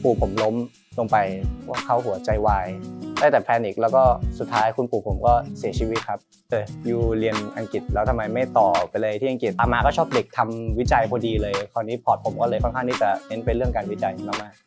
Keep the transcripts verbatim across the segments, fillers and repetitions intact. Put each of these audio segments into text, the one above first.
ปู่ผมล้มลงไปว่าเขาหัวใจวายได้แต่แพนิคแล้วก็สุดท้ายคุณปู่ผมก็เสียชีวิตครับเออยูเรียนอังกฤษแล้วทำไมไม่ต่อไปเลยที่อังกฤษอามาก็ชอบเด็กทำวิจัยพอดีเลยคราวนี้พอร์ตผมก็เลยค่อนข้างที่จะเน้นเป็นเรื่องการวิจัยมากๆ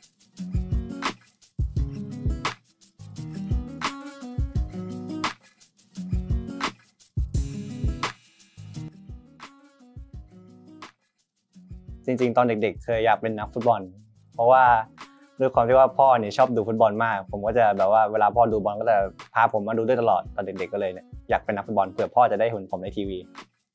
จริงๆตอนเด็กๆเคยอยากเป็นนักฟุตบอลเพราะว่าด้วยความที่ว่าพ่อเนี่ยชอบดูฟุตบอลมากผมก็จะแบบว่าเวลาพ่อดูบอลก็จะพาผมมาดูด้วยตลอดตอนเด็กๆก็เลยเนี่ยอยากเป็นนักฟุตบอลเผื่อพ่อจะได้เห็นผมในทีวี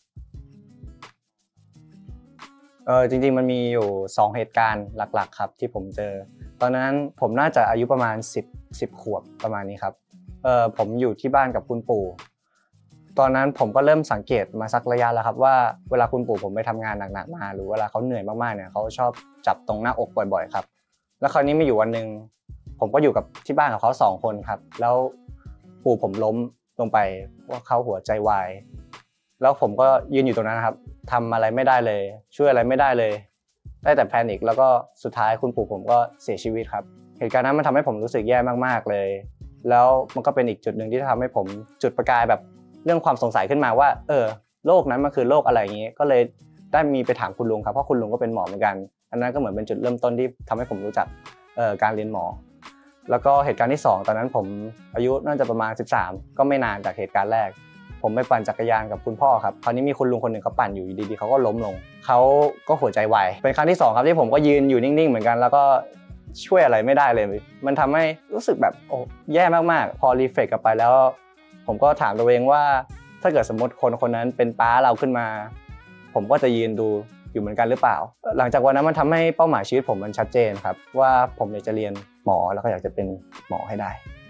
เออจริงๆมันมีอยู่สองเหตุการณ์หลักๆครับที่ผมเจอตอนนั้นผมน่าจะอายุประมาณสิบ สิบขวบประมาณนี้ครับเออผมอยู่ที่บ้านกับคุณปู่ตอนนั้นผมก็เริ่มสังเกตมาสักระยะแล้วครับว่าเวลาคุณปู่ผมไปทำงานหนักๆมาหรือเวลาเขาเหนื่อยมากๆเนี่ยเขาชอบจับตรงหน้าอกบ่อยๆครับแล้วคราวนี้มีอยู่วันหนึ่งผมก็อยู่กับที่บ้านกับเขาสองคนครับแล้วปู่ผมล้มลงไปว่าเขาหัวใจวายแล้วผมก็ยืนอยู่ตรงนั้นครับทำอะไรไม่ได้เลยช่วยอะไรไม่ได้เลยได้แต่แพนิคแล้วก็สุดท้ายคุณปู่ผมก็เสียชีวิตครับเหตุการณ์นั้นมันทำให้ผมรู้สึกแย่มากๆเลยแล้วมันก็เป็นอีกจุดหนึ่งที่ทำให้ผมจุดประกายแบบเรื่องความสงสัยขึ้นมาว่าเออโรคนั้นมันคือโรคอะไรอย่างนี้ก็เลยได้มีไปถามคุณลุงครับเพราะคุณลุงก็เป็นหมอเหมือนกันอันนั้นก็เหมือนเป็นจุดเริ่มต้นที่ทำให้ผมรู้จักเอ่อการเรียนหมอแล้วก็เหตุการณ์ที่สองตอนนั้นผมอายุน่าจะประมาณสิบสามก็ไม่นานจากเหตุการณ์แรกผมไปปั่นจักรยานกับคุณพ่อครับคราวนี้มีคุณลุงคนหนึ่งเขาปั่นอยู่ดีๆเขาก็ล้มลงเขาก็หัวใจวายเป็นครั้งที่สองครับที่ผมก็ยืนอยู่นิ่งๆเหมือนกันแล้วก็ช่วยอะไรไม่ได้เลยมันทำให้รู้สึกแบบโอ้แย่มากๆพอรีเฟล็กกลับไปแล้วผมก็ถามตัวเองว่าถ้าเกิดสมมติคนคนนั้นเป็นป้าเราขึ้นมาผมก็จะยืนดูอยู่เหมือนกันหรือเปล่าหลังจากวันนั้นมันทำให้เป้าหมายชีวิตผมมันชัดเจนครับว่าผมอยากจะเรียนหมอแล้วก็อยากจะเป็นหมอให้ได้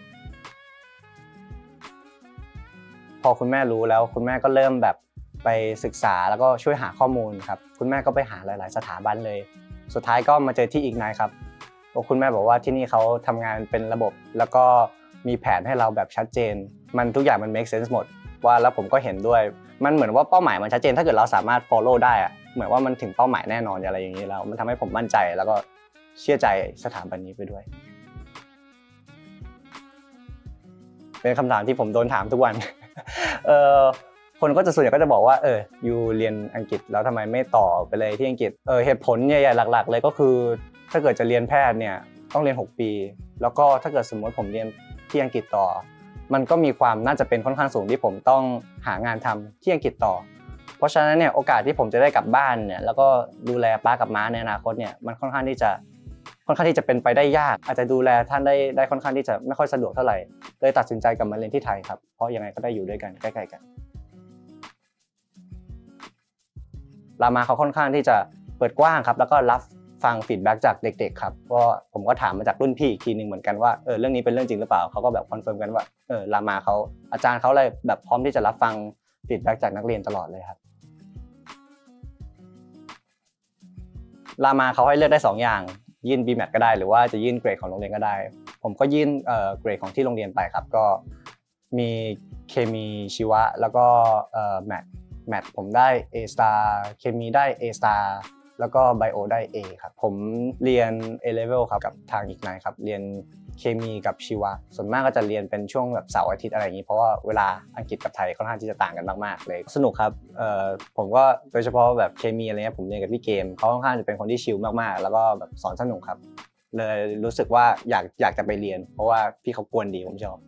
พอคุณแม่รู้แล้วคุณแม่ก็เริ่มแบบไปศึกษาแล้วก็ช่วยหาข้อมูลครับคุณแม่ก็ไปหาหลายๆสถาบันเลยสุดท้ายก็มาเจอที่อีกนายครับคุณแม่บอกว่าที่นี่เขาทำงานเป็นระบบแล้วก็มีแผนให้เราแบบชัดเจนมันทุกอย่างมัน make sense หมดว่าแล้วผมก็เห็นด้วยมันเหมือนว่าเป้าหมายมันชัดเจนถ้าเกิดเราสามารถ follow ได้อะเหมือนว่ามันถึงเป้าหมายแน่นอนอะไรอย่างนี้แล้วมันทำให้ผมมั่นใจแล้วก็เชื่อใจสถาบันนี้ไปด้วยเป็นคำถามที่ผมโดนถามทุกวันเออคนก็จะส่วนใหญ่ก็จะบอกว่าเออยูเรียนอังกฤษแล้วทำไมไม่ต่อไปเลยที่อังกฤษเออเหตุผลใหญ่ๆหลักๆเลยก็คือถ้าเกิดจะเรียนแพทย์เนี่ยต้องเรียนหกปีแล้วก็ถ้าเกิดสมมติผมเรียนที่อังกฤษต่อมันก็มีความน่าจะเป็นค่อนข้างสูงที่ผมต้องหางานทำที่อังกฤษต่อเพราะฉะนั้นเนี่ยโอกาสที่ผมจะได้กลับบ้านเนี่ยแล้วก็ดูแลป้ากับม้าในอนาคตเนี่ยมันค่อนข้างที่จะค่อนข้างที่จะเป็นไปได้ยากอาจจะดูแลท่านได้ได้ค่อนข้างที่จะไม่ค่อยสะดวกเท่าไหร่เลยตัดสินใจกลับมาเรียนที่ไทยครับเพราะยังไงก็ได้อยู่ด้วยกันใกล้ๆกันรามาเขาค่อนข้างที่จะเปิดกว้างครับแล้วก็รับฟังฟีดแบ็กจากเด็กๆครับก็ผมก็ถามมาจากรุ่นพี่อีกทีนึงเหมือนกันว่าเออเรื่องนี้เป็นเรื่องจริงหรือเปล่าเขาก็แบบคอนเฟิร์มกันว่าเออรามาเขาอาจารย์เขาเลยแบบพร้อมที่จะรับฟังฟีดแบ็กจากนักเรียนตลอดเลยครับรามาเขาให้เลือกได้สองอย่างยื่น บี แมท ก็ได้หรือว่าจะยื่นเกรดของโรงเรียนก็ได้ผมก็ยื่นเอ่อเกรดของที่โรงเรียนไปครับก็มีเคมีชีวะแล้วก็เอ่อแมทแมทผมได้ A star เคมีได้ A star แล้วก็ไบโอได้ A ครับผมเรียน A level ครับกับทางอีกนายครับเรียนเคมีกับชีวะส่วนมากก็จะเรียนเป็นช่วงแบบเสาร์อาทิตย์อะไรอย่างนี้เพราะว่าเวลาอังกฤษกับไทยค่อนข้างที่จะต่างกันมากๆเลยสนุกครับเอ่อผมก็โดยเฉพาะแบบเคมีอะไรเงี้ยผมเรียนกับพี่เกมเขาค่อนข้างจะเป็นคนที่ชิลมากๆแล้วก็แบบสอนสนุกครับเลยรู้สึกว่าอยากอยากจะไปเรียนเพราะว่าพี่เขากวนดีผมชอบ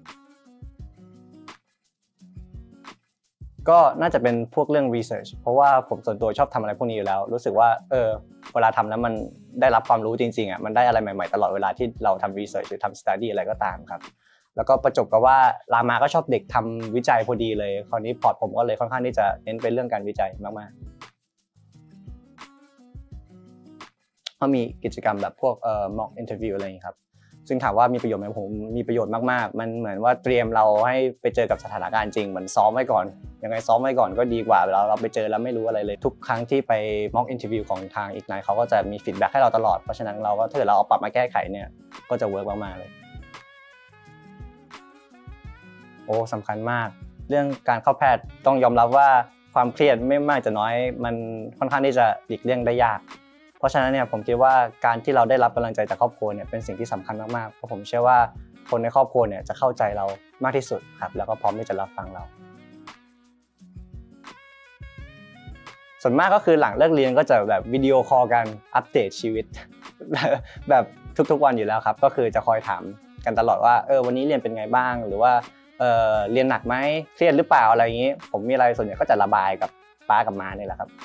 ก็น่าจะเป็นพวกเรื่อง research เพราะว่าผมส่วนตัวชอบทำอะไรพวกนี้อยู่แล้วรู้สึกว่าเออเวลาทำแล้วมันได้รับความรู้จริงๆอ่ะมันได้อะไรใหม่ๆตลอดเวลาที่เราทำ research หรือทำ study อะไรก็ตามครับแล้วก็ประจบกับว่ารามาก็ชอบเด็กทำวิจัยพอดีเลยคราวนี้พอร์ตผมก็เลยค่อนข้างที่จะเน้นเป็นเรื่องการวิจัยมากๆก็มีกิจกรรมแบบพวกเอ่อ mock interview อะไรอย่างนี้ครับซึ่งถามว่ามีประโยชน์ไหมผมมีประโยชน์มากๆมันเหมือนว่าเตรียมเราให้ไปเจอกับสถานการณ์จริงเหมือนซ้อมไว้ก่อนยังไงซ้อมไว้ก่อนก็ดีกว่าเราเราไปเจอแล้วไม่รู้อะไรเลยทุกครั้งที่ไป mock interview ของทางอีกนายเขาก็จะมีฟีดแบ็กให้เราตลอดเพราะฉะนั้นเราก็ถ้าเกิดเราเอาปรับมาแก้ไขเนี่ยก็จะเวิร์กมากๆเลยโอ้สำคัญมากเรื่องการเข้าแพทย์ต้องยอมรับว่าความเครียดไม่มากจะน้อยมันค่อนข้างที่จะหลีกเลี่ยงได้ยากเพราะราะฉะนั้นเนี่ยผมคิดว่าการที่เราได้รับกำลังใจจากครอบครัวเนี่ยเป็นสิ่งที่สำคัญมากๆเพราะผมเชื่อว่าคนในครอบครัวเนี่ยจะเข้าใจเรามากที่สุดครับแล้วก็พร้อมที่จะรับฟังเราส่วนมากก็คือหลังเลิกเรียนก็จะแบบวิดีโอคอลกันอัปเดตชีวิตแบบทุกๆวันอยู่แล้วครับก็คือจะคอยถามกันตลอดว่าเออวันนี้เรียนเป็นไงบ้างหรือว่าเออเรียนหนักไหมเครียดหรือเปล่าอะไรอย่างนี้ผมมีอะไรส่วนใหญ่ก็จะระบายกับป้ากับม้านี่แหละครับ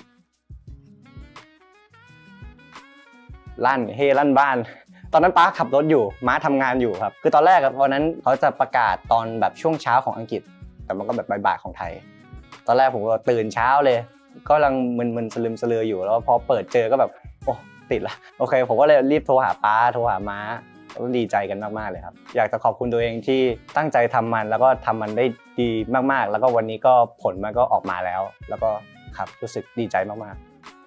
ลั่นเฮลั่นบ้านตอนนั้นป้าขับรถอยู่ม้าทำงานอยู่ครับคือตอนแรกวันนั้นเขาจะประกาศตอนแบบช่วงเช้าของอังกฤษแต่มันก็แบบบ่ายๆของไทยตอนแรกผมก็ตื่นเช้าเลยก็กำลังมึนๆสลึมสลืออยู่แล้วพอเปิดเจอก็แบบโอ้ติดละโอเคผมก็เลยรีบโทรหาป้าโทรหาม้าก็ดีใจกันมากๆเลยครับอยากจะขอบคุณตัวเองที่ตั้งใจทำมันแล้วก็ทำมันได้ดีมากๆแล้วก็วันนี้ก็ผลมันก็ออกมาแล้วแล้วก็ครับรู้สึกดีใจมาก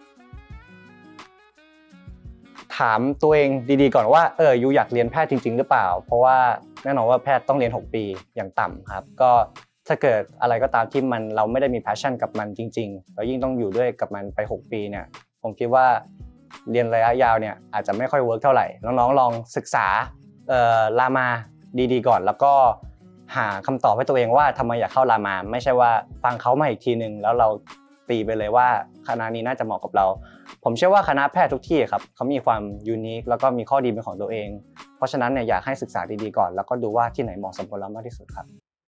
ๆถามตัวเองดีๆก่อนว่าเออยูอยากเรียนแพทย์จริงๆหรือเปล่าเพราะว่าแน่นอนว่าแพทย์ต้องเรียนหกปีอย่างต่ำครับก็ถ้าเกิดอะไรก็ตามที่มันเราไม่ได้มี passion กับมันจริงๆแล้วยิ่งต้องอยู่ด้วยกับมันไปหกปีเนี่ยผมคิดว่าเรียนระยะยาวเนี่ยอาจจะไม่ค่อยเวิร์กเท่าไหร่น้องๆลองศึกษาเอ่อรามาดีๆก่อนแล้วก็หาคำตอบให้ตัวเองว่าทำไมอยากเข้ารามาไม่ใช่ว่าฟังเขามาอีกทีนึงแล้วเราตีไปเลยว่าคณะนี้น่าจะเหมาะกับเราผมเชื่อว่าคณะแพทย์ทุกที่ครับเขามีความยูนิคแล้วก็มีข้อดีเป็นของตัวเองเพราะฉะนั้นเนี่ยอยากให้ศึกษาดีๆก่อนแล้วก็ดูว่าที่ไหนเหมาะสมกับเรามากที่สุดครับ